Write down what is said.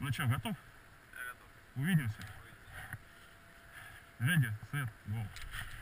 Ну что, готов? Я готов. Увидимся. Ready, set, go.